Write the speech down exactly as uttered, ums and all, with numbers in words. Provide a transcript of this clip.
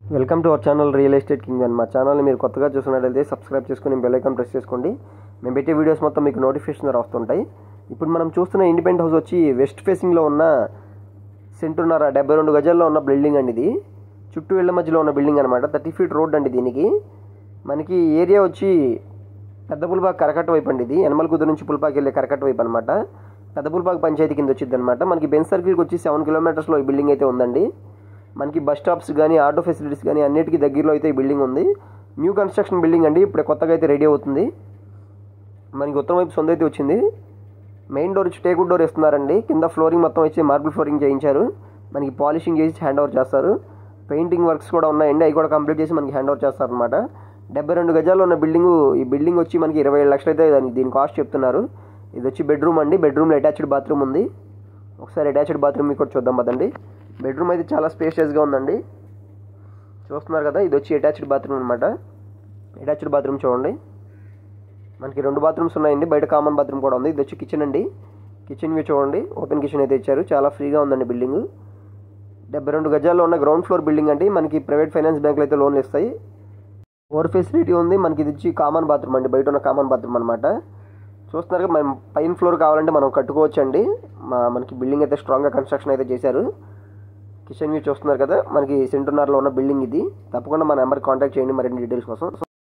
Welcome to our channel real estate king అని. మా ఛానల్ని మీరు కొత్తగా చూసినట్లయితే సబ్స్క్రైబ్ చేసుకుని బెల్ ఐకాన్ ప్రెస్ చేసుకోండి. మేము పెట్టే వీడియోస్ మొత్తం మీకు నోటిఫికేషన్ ద్వారా వస్తుంటాయి. ఇప్పుడు మనం చూస్తున్న ఇండిపెండెంట్ హౌస్ వచ్చి వెస్ట్ ఫేసింగ్లో ఉన్న సెంటున్నర డెబ్బై రెండు గజాల్లో ఉన్న బిల్డింగ్ అండి. ఇది చుట్టూ ఇళ్ల మధ్యలో ఉన్న బిల్డింగ్ అనమాట. థర్టీ ఫీట్ రోడ్ అండి. దీనికి మనకి ఏరియా వచ్చి పెద్ద పుల్పాక కరకట్ట వైపు అండి. ఇది యనమల కుదురు నుంచి పుల్పాకి వెళ్ళే కరకట్ట వైపు అనమాట. పెద్ద పుల్పాక పంచాయతీ కింద వచ్చింది అనమాట. మనకి బెంచ్ సర్కిల్కి వచ్చి సెవెన్ కిలోమీటర్స్లో ఈ బిల్డింగ్ అయితే ఉందండి. మనకి బస్ స్టాప్స్ కానీ ఆటో ఫెసిలిటీస్ కానీ అన్నిటికీ దగ్గరలో అయితే ఈ బిల్డింగ్ ఉంది. న్యూ కన్స్ట్రక్షన్ బిల్డింగ్ అండి. ఇప్పుడు కొత్తగా అయితే రెడీ అవుతుంది. మనకి ఉత్తరం వైపు సొంత అయితే వచ్చింది. మెయిన్ డోర్ వచ్చి టేకుడ్ డోర్ ఇస్తున్నారండి. కింద ఫ్లోరింగ్ మొత్తం వచ్చి మార్బుల్ ఫ్లోరింగ్ చేయించారు. మనకి పాలిషింగ్ చేసి హ్యాండ్ ఓవర్ చేస్తారు. పెయింటింగ్ వర్క్స్ కూడా ఉన్నాయండి. అవి కూడా కంప్లీట్ చేసి మనకి హ్యాండ్ ఓవర్ చేస్తారు అనమాట. డెబ్బై రెండు గజాల్లో ఉన్న బిల్డింగ్. ఈ బిల్డింగ్ వచ్చి మనకి ఇరవై ఏడు లక్షలు అయితే దానికి దీని కాస్ట్ చెప్తున్నారు. ఇది వచ్చి బెడ్రూమ్ అండి. బెడ్రూమ్లో అటాచ్డ్ బాత్రూమ్ ఉంది. ఒకసారి అటాచ్డ్ బాత్రూమ్ మీకు కూడా చూద్దాం పదండి. బెడ్రూమ్ అయితే చాలా స్పేషియస్గా ఉందండి. చూస్తున్నారు కదా, ఇది వచ్చి అటాచ్డ్ బాత్రూమ్ అనమాట. అటాచ్డ్ బాత్రూమ్ చూడండి. మనకి రెండు బాత్రూమ్స్ ఉన్నాయండి. బయట కామన్ బాత్రూమ్ కూడా ఉంది. ఇది వచ్చి కిచెన్ అండి. కిచెన్ వ్యూ చూడండి. ఓపెన్ కిచెన్ అయితే ఇచ్చారు. చాలా ఫ్రీగా ఉందండి బిల్డింగ్. డెబ్బై రెండు గజాల్లో ఉన్న గ్రౌండ్ ఫ్లోర్ బిల్డింగ్ అండి. మనకి ప్రైవేట్ ఫైనాన్స్ బ్యాంకులు అయితే లోన్లు ఇస్తాయి. ఓవర్ ఫెసిలిటీ ఉంది. మనకి ఇది వచ్చి కామన్ బాత్రూమ్ అండి. బయట ఉన్న కామన్ బాత్రూమ్ అనమాట. చూస్తున్నారు కదా, మనం పైన ఫ్లోర్ కావాలంటే మనం కట్టుకోవచ్చు అండి. మా మనకి బిల్డింగ్ అయితే స్ట్రాంగ్గా కన్స్ట్రక్షన్ అయితే చేశారు. కిచెన్ వ్యూ చూస్తున్నారు కదా, మనకి సెంటున్నరలో ఉన్న బిల్డింగ్ ఇది. తప్పకుండా మా నెంబర్కి కాంటాక్ట్ చేయండి మరిన్ని డీటెయిల్స్ కోసం.